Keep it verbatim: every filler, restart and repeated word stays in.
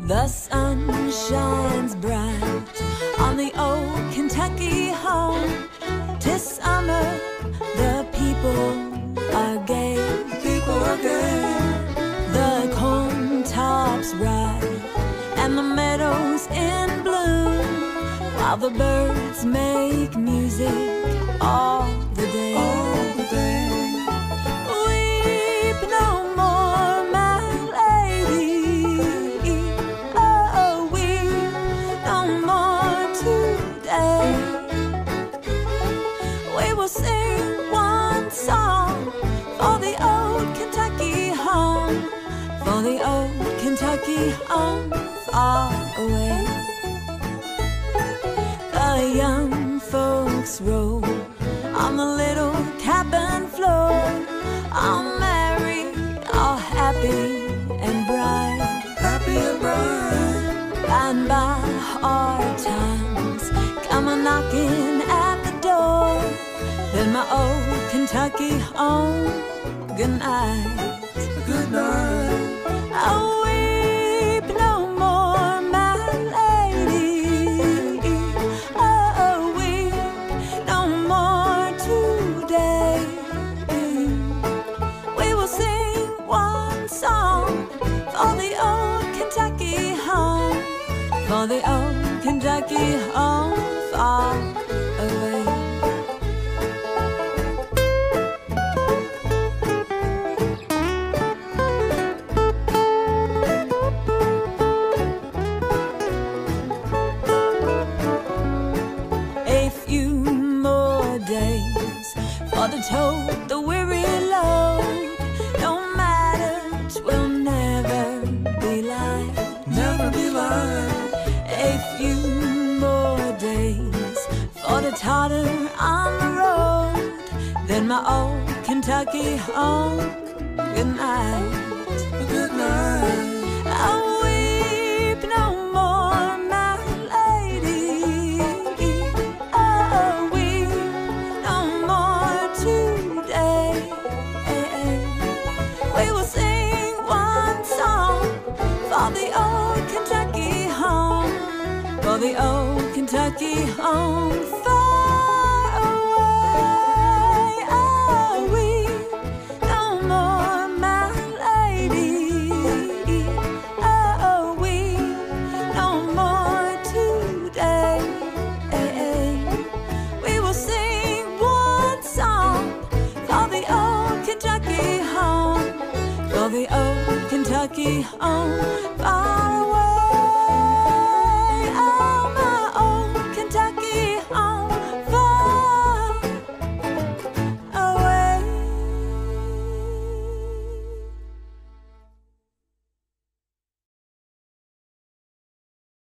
The sun shines bright on the old Kentucky home. 'Tis summer, the people are gay. People are gay. The corn tops rise and the meadows in bloom, while the birds make music all the day. All the day. Weep no more, my lady. Oh, weep no more today. We will sing one song for the old Kentucky home, for the old Kentucky home far away. The young folks roll on the little cabin floor, all merry, all happy and bright. Happy and bright. And by hard times come a knocking at the door, then my old Kentucky home, good night. Good night. Oh, weep no more, my lady. Oh, weep no more today. We will sing one song for the old Kentucky home, for the old Kentucky home far away. For to tote the weary load, no matter, 'twill never be light. Never be light. A few more days for to totter on the road, then my old Kentucky home, good night. Good night. I'll weep no more, my lady. Oh, weep no more today. We will sing one song for the old Kentucky home, for the old Kentucky home far away. Oh, weep no more, my lady. Oh, weep no more today. We will sing one song for the old Kentucky home, for the old Kentucky home far